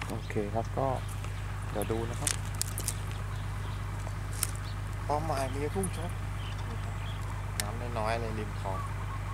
โอเคครับก็เดี๋ยวดูนะครับเป้าหมายมีพุ่งชกน้ำน้อยๆในริมคลอง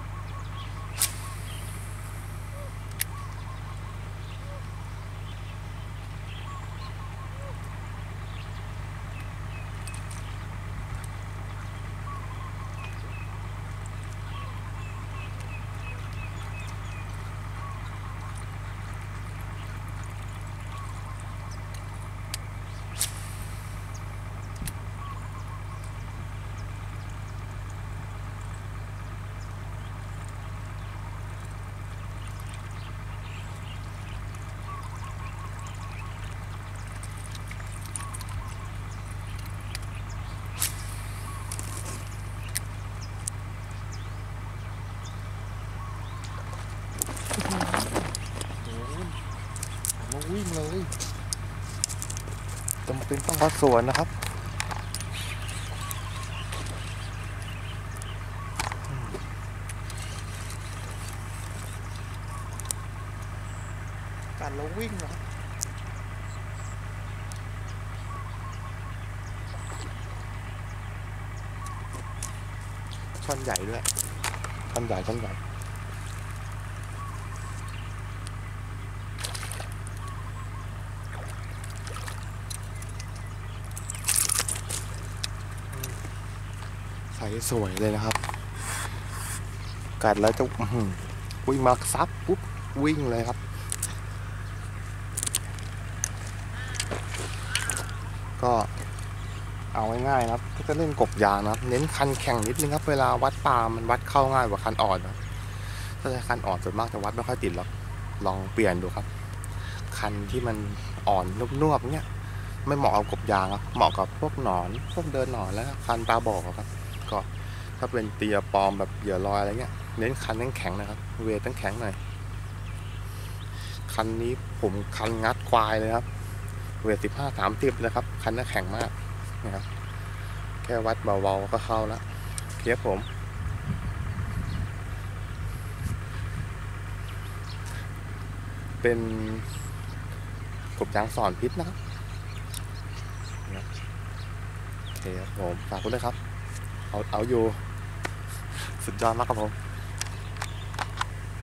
มาวิ่งเลยจำเป็นต้องวัดสวนนะครับการเราวิ่งนะครับช่อนใหญ่ด้วยช่อนใหญ่ช่อนใหญ่ใสสวยเลยนะครับกัดแล้วจะวิ่งมาซับปุ๊บวิ่งเลยครับก็เอาง่ายๆครับก็จะเล่นกบยางนะครับเน้นคันแข็งนิดนึงครับเวลาวัดปลามันวัดเข้าง่ายกว่าคันอ่อนนะถ้าใช้คันอ่อนส่วนมากจะวัดไม่ค่อยติดหรอกลองเปลี่ยนดูครับคันที่มันอ่อนนุ่มๆเนี่ยไม่เหมาะกับกบยางครับเหมาะกับพวกหนอนพวกเดินหนอนแล้วคันปลาบ่อครับก็ถ้าเป็นเตียปลอมแบบเหยื่อลอยอะไรเงี้ยเน้นคันแข็งๆนะครับเวทต้องแข็งหน่อยคันนี้ผมคันงัดควายเลยครับเวท15-30นะครับคันน่าแข็งมากนะครับแค่วัดเบาๆก็เข้าแล้วเพียบผมเป็นกบยางสอนพิษนะครับโอเคครับผมฝากคุณด้วยครับเอาอยู่สุดยอดมากครับผม